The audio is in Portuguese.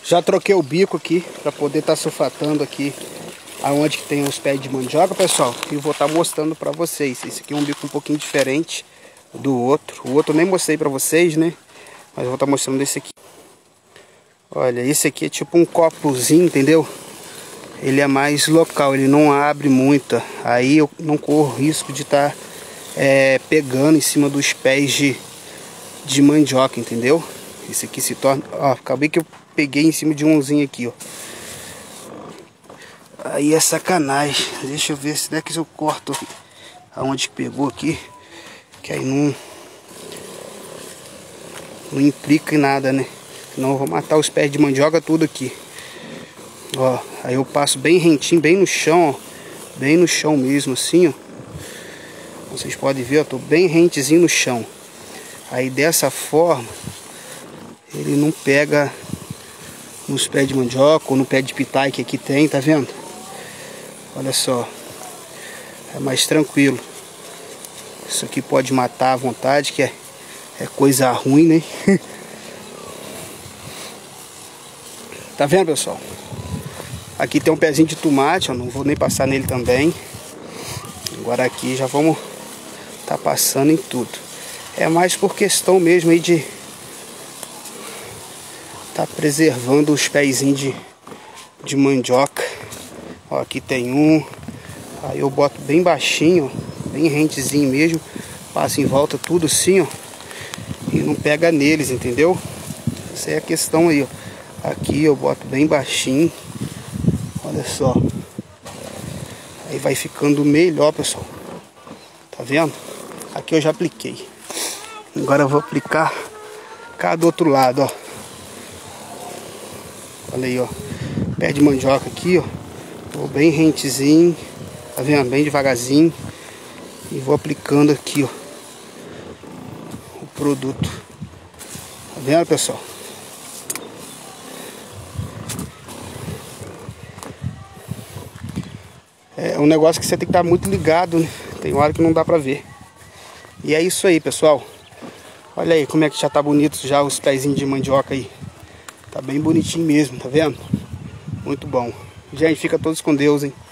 Já troquei o bico aqui para poder estar sulfatando aqui aonde que tem os pés de mandioca, pessoal. E vou estar mostrando para vocês. Esse aqui é um bico um pouquinho diferente do outro. O outro eu nem mostrei para vocês, né? Mas eu vou estar mostrando esse aqui. Olha, esse aqui é tipo um copozinho, entendeu? Ele é mais local, ele não abre muito. Aí eu não corro risco de estar pegando em cima dos pés de mandioca, entendeu? Esse aqui se torna... Ó, acabei que eu peguei em cima de umzinho aqui, ó. Aí é sacanagem. Deixa eu ver se daqui eu corto aonde que pegou aqui. Que aí não implica em nada, né? Senão eu vou matar os pés de mandioca tudo aqui. Ó, aí eu passo bem rentinho, bem no chão, ó. Bem no chão mesmo, assim, ó. Vocês podem ver, ó, tô bem rentezinho no chão. Aí dessa forma, ele não pega nos pés de mandioca ou no pé de pitai que aqui tem, tá vendo? Olha só. É mais tranquilo. Isso aqui pode matar à vontade, que é coisa ruim, né? Tá vendo, pessoal? Aqui tem um pezinho de tomate, ó, não vou nem passar nele também. Agora aqui já vamos tá passando em tudo. É mais por questão mesmo aí de tá preservando os pezinhos de mandioca. Ó, aqui tem um. Aí eu boto bem baixinho, ó, bem rentezinho mesmo. Passo em volta tudo assim, ó. E não pega neles, entendeu? Essa é a questão aí, ó. Aqui eu boto bem baixinho. Olha só. Aí vai ficando melhor, pessoal. Tá vendo? Aqui eu já apliquei. Agora eu vou aplicar cá do outro lado, ó. Olha aí, ó. Pé de mandioca aqui, ó. Vou bem rentezinho. Tá vendo? Bem devagarzinho. E vou aplicando aqui, ó, o produto. Tá vendo, pessoal? É um negócio que você tem que estar muito ligado, né? Tem hora que não dá pra ver. E é isso aí, pessoal. Olha aí como é que já tá bonito já os pezinhos de mandioca aí. Tá bem bonitinho mesmo, tá vendo? Muito bom. Gente, fica todos com Deus, hein?